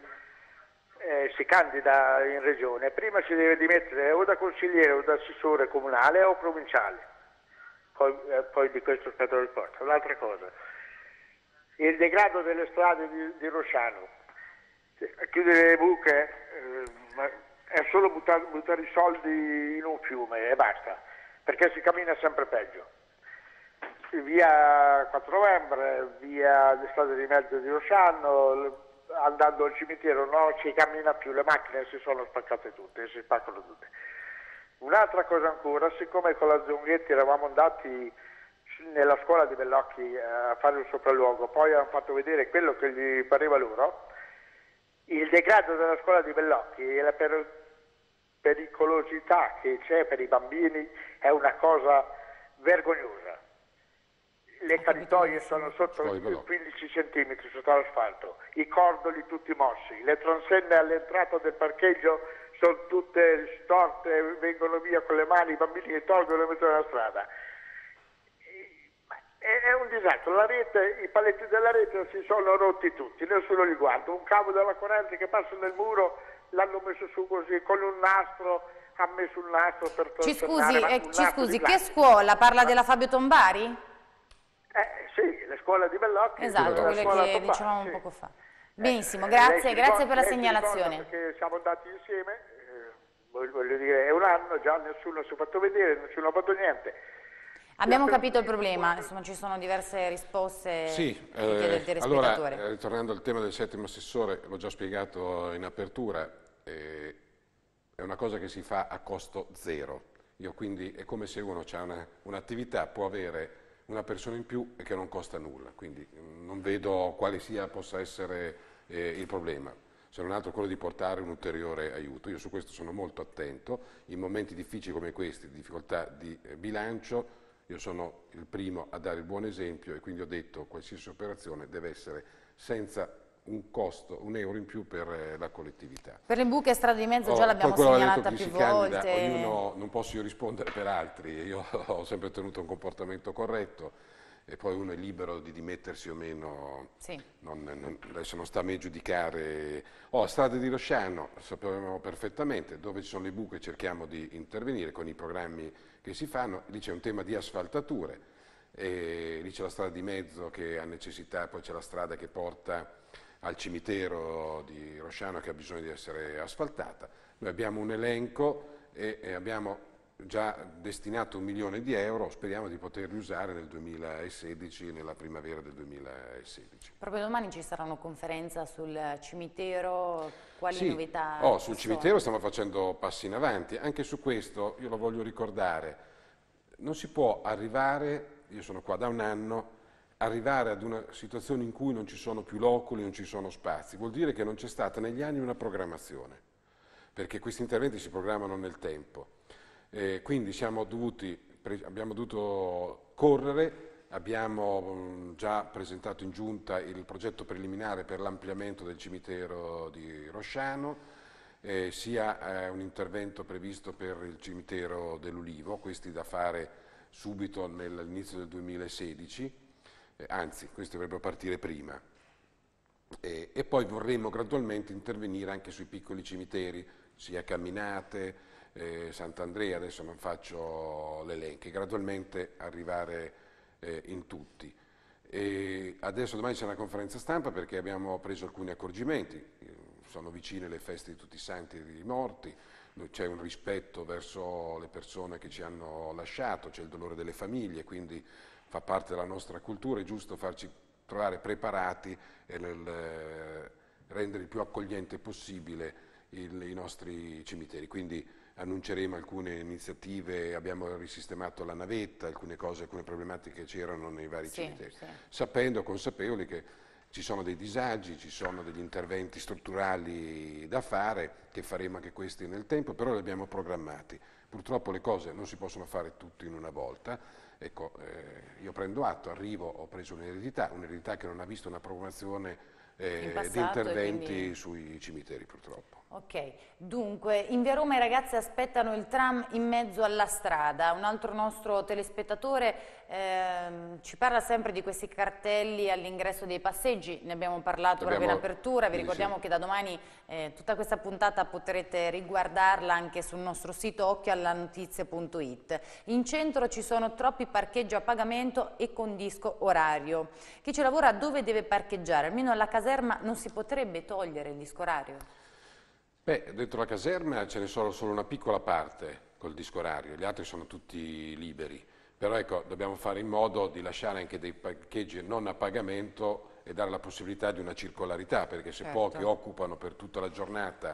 si candida in regione, prima si deve dimettere o da consigliere o da assessore comunale o provinciale, poi di questo aspetto del porto. Un'altra cosa, il degrado delle strade di Rosciano, chiudere le buche, è solo buttare i soldi in un fiume e basta, perché si cammina sempre peggio. Via 4 novembre, via le strade di mezzo di Rosciano, andando al cimitero non si cammina più, le macchine si sono spaccate tutte, si spaccano tutte. Un'altra cosa ancora, siccome con la Zonghetti eravamo andati nella scuola di Bellocchi a fare un sopralluogo, poi hanno fatto vedere quello che gli pareva loro, il degrado della scuola di Bellocchi e la pericolosità che c'è per i bambini è una cosa vergognosa. Le caditoie sono sotto 15 cm sotto l'asfalto, i cordoli tutti mossi, le transenne all'entrata del parcheggio sono tutte storte, vengono via con le mani, i bambini li tolgono e li mettono nella strada. È un disastro, la rete, i paletti della rete si sono rotti tutti, nessuno li guarda, un cavo della corrente che passa nel muro l'hanno messo su così, con un nastro, ha messo un nastro per Ci tornare, scusi, che scuola? Parla della Fabio Tombari? Sì, la scuola di Bellocchi. Esatto, la quelle scuola che Tombari, dicevamo sì. un poco fa. Benissimo, Lei grazie per la lei si ricorda segnalazione. perché siamo andati insieme, voglio dire, è un anno già, nessuno si è fatto vedere, nessuno ha fatto niente. Abbiamo capito il problema, insomma ci sono diverse risposte che chiede il telespettatore. Allora, ritornando al tema del settimo assessore, l'ho già spiegato in apertura, è una cosa che si fa a costo zero. Io quindi è come se uno ha un'attività, può avere una persona in più e che non costa nulla, quindi non vedo quale possa essere il problema, se non altro quello di portare un ulteriore aiuto. Io su questo sono molto attento, in momenti difficili come questi, di difficoltà di bilancio, io sono il primo a dare il buon esempio e quindi ho detto che qualsiasi operazione deve essere senza un costo, un euro in più per la collettività. Per le buche strada di mezzo già l'abbiamo segnalata più volte. Ognuno, non posso io rispondere per altri, io ho sempre tenuto un comportamento corretto e poi uno è libero di dimettersi o meno, sì. Adesso non sta a me giudicare. Strade di Rosciano, sappiamo perfettamente, dove ci sono le buche cerchiamo di intervenire con i programmi che si fanno, lì c'è un tema di asfaltature, lì c'è la strada di mezzo che ha necessità, poi c'è la strada che porta al cimitero di Rosciano che ha bisogno di essere asfaltata. Noi abbiamo un elenco e abbiamo già destinato 1 milione di euro, speriamo di poterli usare nel 2016, nella primavera del 2016. Proprio domani ci sarà una conferenza sul cimitero, quali novità? Sul cimitero stiamo facendo passi in avanti, anche su questo io lo voglio ricordare, non si può arrivare, io sono qua da un anno, arrivare ad una situazione in cui non ci sono più loculi, non ci sono spazi, vuol dire che non c'è stata negli anni una programmazione, perché questi interventi si programmano nel tempo. Quindi abbiamo dovuto correre, abbiamo già presentato in giunta il progetto preliminare per l'ampliamento del cimitero di Rosciano, sia un intervento previsto per il cimitero dell'Ulivo, questi da fare subito all'inizio del 2016, anzi questi dovrebbero partire prima. E poi vorremmo gradualmente intervenire anche sui piccoli cimiteri, sia Camminate, Sant'Andrea, adesso non faccio l'elenco, gradualmente arrivare in tutti. Adesso domani c'è una conferenza stampa perché abbiamo preso alcuni accorgimenti, sono vicine le feste di tutti i santi e dei morti, c'è un rispetto verso le persone che ci hanno lasciato, c'è il dolore delle famiglie, quindi fa parte della nostra cultura, è giusto farci trovare preparati e rendere il più accogliente possibile i nostri cimiteri. Quindi annunceremo alcune iniziative, abbiamo risistemato la navetta, alcune problematiche c'erano nei vari cimiteri, sapendo, consapevoli che ci sono dei disagi, ci sono degli interventi strutturali da fare, che faremo anche questi nel tempo, però li abbiamo programmati. Purtroppo le cose non si possono fare tutte in una volta. Ecco, io prendo atto, ho preso un'eredità che non ha visto una programmazione di interventi quindi sui cimiteri purtroppo. Ok, dunque in via Roma i ragazzi aspettano il tram in mezzo alla strada, un altro nostro telespettatore ci parla sempre di questi cartelli all'ingresso dei passeggi, ne abbiamo parlato proprio in apertura, vi ricordiamo che da domani tutta questa puntata potrete riguardarla anche sul nostro sito occhioallanotizia.it. In centro ci sono troppi parcheggi a pagamento e con disco orario. Chi ci lavora dove deve parcheggiare? Almeno alla caserma non si potrebbe togliere il disco orario? Beh, dentro la caserma ce ne sono solo una piccola parte col disco orario, gli altri sono tutti liberi. Però ecco, dobbiamo fare in modo di lasciare anche dei parcheggi non a pagamento e dare la possibilità di una circolarità, perché se pochi occupano per tutta la giornata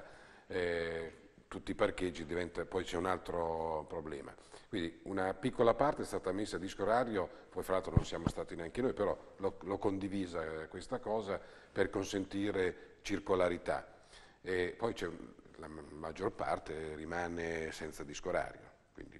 tutti i parcheggi poi c'è un altro problema. Quindi una piccola parte è stata messa a disco orario, poi fra l'altro non siamo stati neanche noi, però l'ho condivisa questa cosa per consentire circolarità. E poi la maggior parte rimane senza disco orario. Quindi.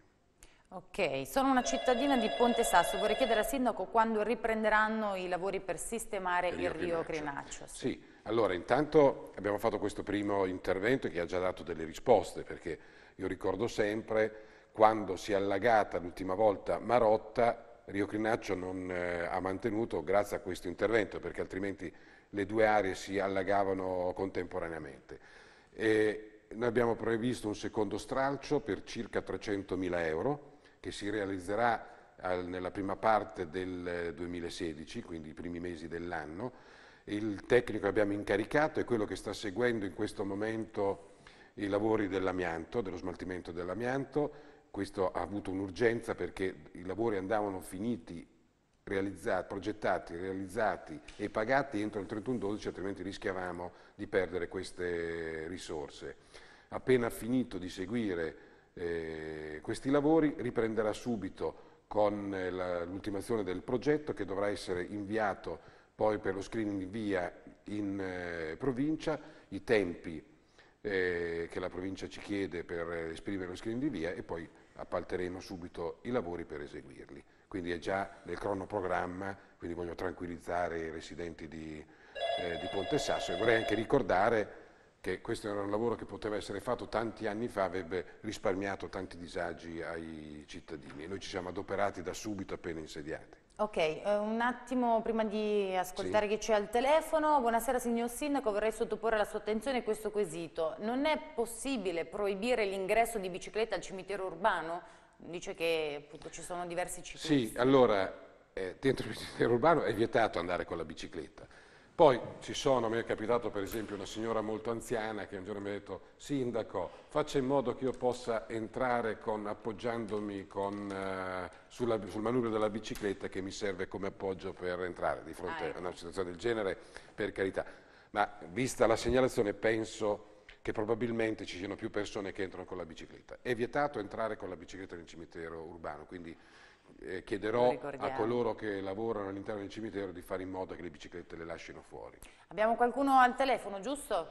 Ok, sono una cittadina di Ponte Sasso, vorrei chiedere al sindaco quando riprenderanno i lavori per sistemare il Rio Crinaccio. Sì, allora intanto abbiamo fatto questo primo intervento che ha già dato delle risposte, perché io ricordo sempre quando si è allagata l'ultima volta Marotta, Rio Crinaccio non ha mantenuto grazie a questo intervento, perché altrimenti le due aree si allagavano contemporaneamente. Noi abbiamo previsto un secondo stralcio per circa 300.000 euro che si realizzerà nella prima parte del 2016, quindi i primi mesi dell'anno. Il tecnico che abbiamo incaricato è quello che sta seguendo in questo momento i lavori dell'amianto, dello smaltimento dell'amianto. Questo ha avuto un'urgenza perché i lavori andavano finiti, progettati, realizzati e pagati entro il 31/12, altrimenti rischiavamo di perdere queste risorse. Appena finito di seguire questi lavori riprenderà subito con l'ultimazione del progetto che dovrà essere inviato poi per lo screening via in provincia, i tempi che la provincia ci chiede per esprimere lo screening di via e poi appalteremo subito i lavori per eseguirli. Quindi è già nel cronoprogramma, quindi voglio tranquillizzare i residenti di Ponte Sasso e vorrei anche ricordare che questo era un lavoro che poteva essere fatto tanti anni fa, avrebbe risparmiato tanti disagi ai cittadini e noi ci siamo adoperati da subito appena insediati. Ok, un attimo prima di ascoltare chi c'è al telefono. Buonasera signor Sindaco, vorrei sottoporre alla sua attenzione questo quesito. Non è possibile proibire l'ingresso di biciclette al cimitero urbano? Dice che appunto ci sono diversi ciclisti. Sì, allora dentro il cimitero urbano è vietato andare con la bicicletta. Poi a me è capitato per esempio una signora molto anziana che un giorno mi ha detto: Sindaco, faccia in modo che io possa entrare appoggiandomi sul manubrio della bicicletta che mi serve come appoggio per entrare. Di fronte a una situazione del genere, per carità. Ma vista la segnalazione penso che probabilmente ci siano più persone che entrano con la bicicletta. È vietato entrare con la bicicletta nel cimitero urbano, quindi chiederò a coloro che lavorano all'interno del cimitero di fare in modo che le biciclette le lasciano fuori. Abbiamo qualcuno al telefono, giusto?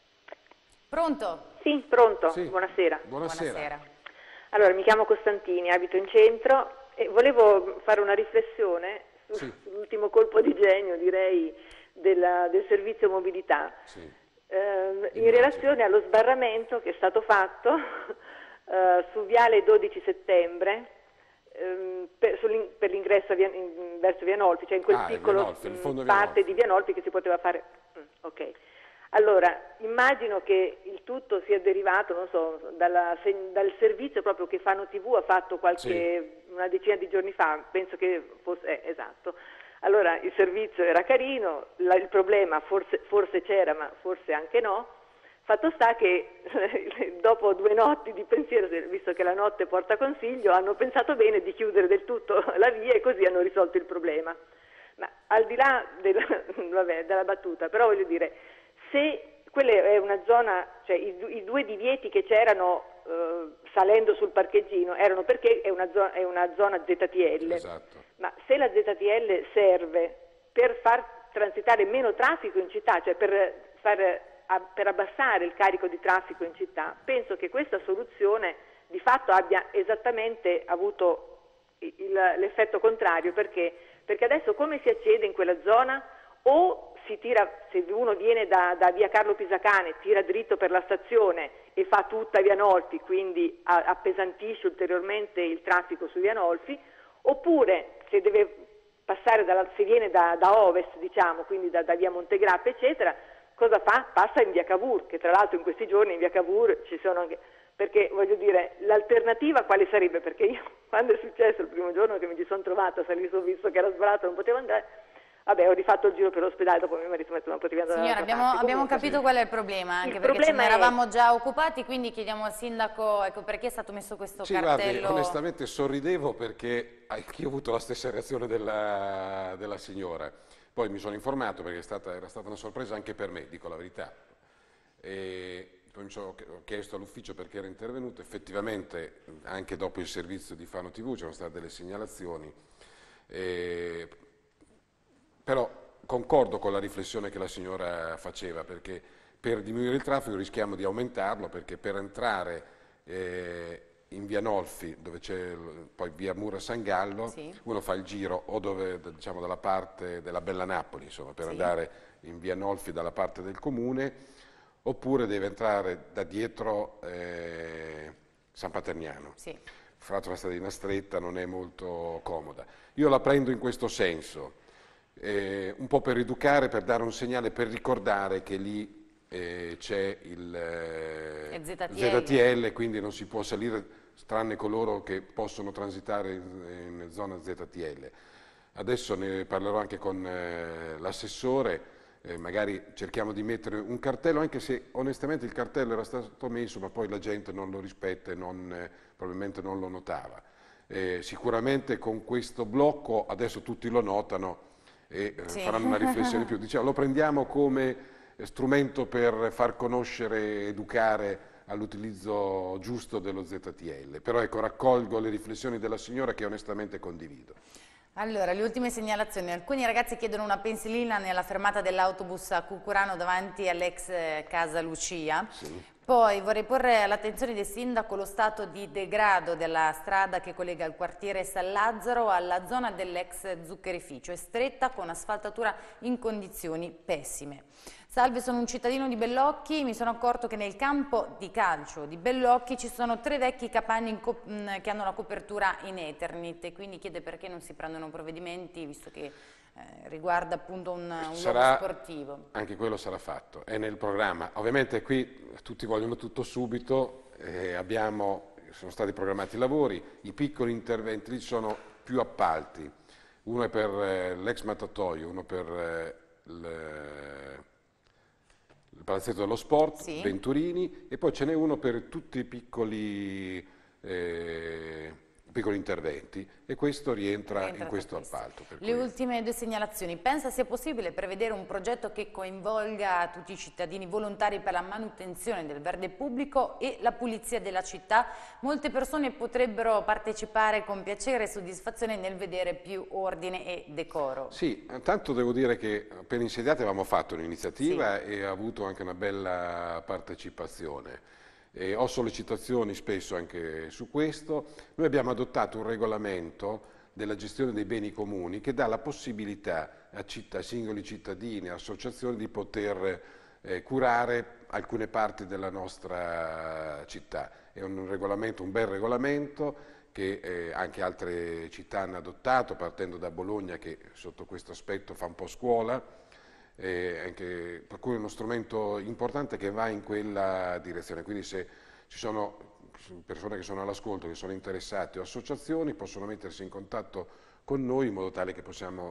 Pronto? Sì, pronto. Sì. Buonasera. Buonasera. Allora, mi chiamo Costantini, abito in centro e volevo fare una riflessione sull'ultimo colpo di genio, direi, del servizio mobilità. Sì. In relazione allo sbarramento che è stato fatto su Viale 12 Settembre, per l'ingresso verso Vianolfi, cioè in quel piccolo parte di Vianolfi che si poteva fare. Ok. Allora, immagino che il tutto sia derivato, non so, dal servizio proprio che Fano TV ha fatto una decina di giorni fa, penso che fosse, esatto. Allora, il servizio era carino, il problema forse c'era, ma forse anche no. Fatto sta che dopo 2 notti di pensiero, visto che la notte porta consiglio, hanno pensato bene di chiudere del tutto la via e così hanno risolto il problema. Ma al di là della battuta, però voglio dire, se quella è una zona, cioè i 2 divieti che c'erano salendo sul parcheggino erano perché è una zona ZTL. Esatto. Ma se la ZTL serve per far transitare meno traffico in città, cioè per abbassare il carico di traffico in città, penso che questa soluzione di fatto abbia esattamente avuto l'effetto contrario, perché adesso come si accede in quella zona? O si tira, se uno viene da via Carlo Pisacane, tira dritto per la stazione e fa tutta via Nolfi, quindi appesantisce ulteriormente il traffico su via Nolfi, oppure se deve passare se viene da ovest, diciamo, quindi da via Montegrappa eccetera, cosa fa? Passa in via Cavour, che tra l'altro in questi giorni in via Cavour ci sono anche, perché voglio dire, l'alternativa quale sarebbe? Perché io quando è successo il primo giorno che mi ci sono trovata, ho visto che era sbarato, non potevo andare, vabbè, ho rifatto il giro per l'ospedale, dopo mio marito mi ha detto non potevi andare. Signora, abbiamo capito qual è il problema, anche perché ce ne eravamo già occupati, quindi chiediamo al sindaco, ecco, perché è stato messo questo cartello. Guardi, onestamente sorridevo perché anch'io ho avuto la stessa reazione della signora. Poi mi sono informato perché era stata una sorpresa anche per me, dico la verità. E poi ho chiesto all'ufficio perché era intervenuto, effettivamente anche dopo il servizio di Fano TV c'erano state delle segnalazioni. Però concordo con la riflessione che la signora faceva, perché per diminuire il traffico rischiamo di aumentarlo, perché per entrare in via Nolfi, dove c'è poi via Mura San Gallo, uno fa il giro o diciamo dalla parte della Bella Napoli, insomma, per andare in via Nolfi dalla parte del comune, oppure deve entrare da dietro San Paterniano. Fra l'altro la stradina stretta non è molto comoda. Io la prendo in questo senso. Un po' per educare, per dare un segnale, per ricordare che lì c'è il ZTL. ZTL, quindi non si può salire tranne coloro che possono transitare in zona ZTL. Adesso ne parlerò anche con l'assessore, magari cerchiamo di mettere un cartello, anche se onestamente il cartello era stato messo ma poi la gente non lo rispetta e probabilmente non lo notava. Sicuramente con questo blocco adesso tutti lo notano e faranno una riflessione in più. Diciamo, lo prendiamo come strumento per far conoscere e educare all'utilizzo giusto dello ZTL, però ecco, raccolgo le riflessioni della signora che onestamente condivido. Allora, le ultime segnalazioni. Alcuni ragazzi chiedono una pensilina nella fermata dell'autobus a Cucurano davanti all'ex Casa Lucia. Sì. Poi vorrei porre all'attenzione del sindaco lo stato di degrado della strada che collega il quartiere San Lazzaro alla zona dell'ex zuccherificio. È stretta con asfaltatura in condizioni pessime. Salve, sono un cittadino di Bellocchi, mi sono accorto che nel campo di calcio di Bellocchi ci sono 3 vecchi capanni che hanno la copertura in Eternit e quindi chiede perché non si prendono provvedimenti visto che riguarda appunto un luogo sportivo. Anche quello sarà fatto, è nel programma. Ovviamente qui tutti vogliono tutto subito, sono stati programmati i lavori, i piccoli interventi, lì sono più appalti, uno è per l'ex mattatoio, uno per il Palazzetto dello Sport, sì. Venturini, e poi ce n'è uno per tutti i piccoli interventi e questo rientra in questo appalto. Le ultime 2 segnalazioni. Pensa sia possibile prevedere un progetto che coinvolga tutti i cittadini volontari per la manutenzione del verde pubblico e la pulizia della città? Molte persone potrebbero partecipare con piacere e soddisfazione nel vedere più ordine e decoro. Sì, intanto devo dire che appena insediati avevamo fatto un'iniziativa e ha avuto anche una bella partecipazione. Ho sollecitazioni spesso anche su questo. Noi abbiamo adottato un regolamento della gestione dei beni comuni che dà la possibilità a singoli cittadini, a associazioni di poter curare alcune parti della nostra città. È un bel regolamento che anche altre città hanno adottato, partendo da Bologna che sotto questo aspetto fa un po' scuola. Per cui è uno strumento importante che va in quella direzione, quindi se ci sono persone che sono all'ascolto, che sono interessate o associazioni, possono mettersi in contatto con noi in modo tale che possiamo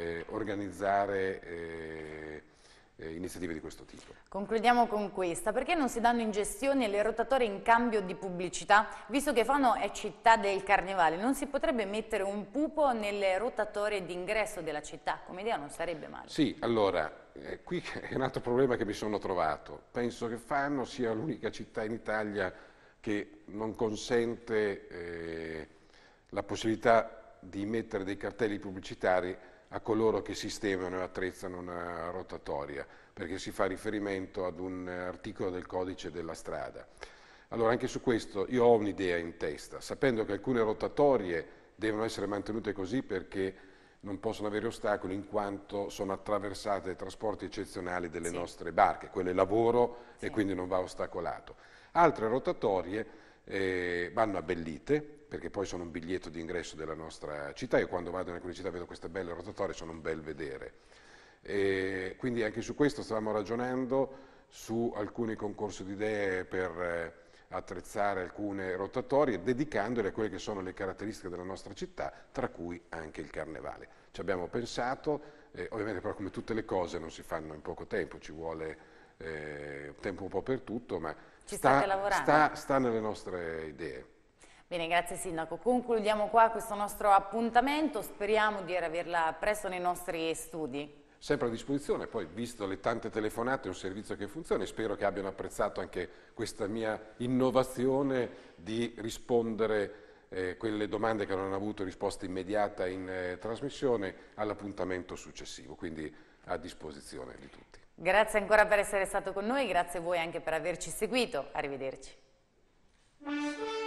organizzare iniziative di questo tipo. Concludiamo con questa. Perché non si danno in gestione le rotatorie in cambio di pubblicità? Visto che Fano è città del carnevale, non si potrebbe mettere un pupo nelle rotatorie d'ingresso della città? Come idea non sarebbe male. Sì, allora, qui è un altro problema che mi sono trovato. Penso che Fano sia l'unica città in Italia che non consente la possibilità di mettere dei cartelli pubblicitari a coloro che sistemano e attrezzano una rotatoria, perché si fa riferimento ad un articolo del codice della strada. Allora anche su questo io ho un'idea in testa, sapendo che alcune rotatorie devono essere mantenute così perché non possono avere ostacoli in quanto sono attraversate dai trasporti eccezionali delle nostre barche, quelle lavoro e quindi non va ostacolato. Altre rotatorie vanno abbellite, perché poi sono un biglietto di ingresso della nostra città. Io quando vado in alcune città vedo queste belle rotatorie, sono un bel vedere. Quindi anche su questo stavamo ragionando, su alcuni concorsi di idee per attrezzare alcune rotatorie, dedicandole a quelle che sono le caratteristiche della nostra città, tra cui anche il carnevale. Ci abbiamo pensato, ovviamente però come tutte le cose non si fanno in poco tempo, ci vuole tempo un po' per tutto, ma sta nelle nostre idee. Bene, grazie Sindaco. Concludiamo qua questo nostro appuntamento, speriamo di averla presto nei nostri studi. Sempre a disposizione, poi visto le tante telefonate è un servizio che funziona e spero che abbiano apprezzato anche questa mia innovazione di rispondere quelle domande che non hanno avuto risposta immediata in trasmissione all'appuntamento successivo, quindi a disposizione di tutti. Grazie ancora per essere stato con noi, grazie a voi anche per averci seguito, arrivederci.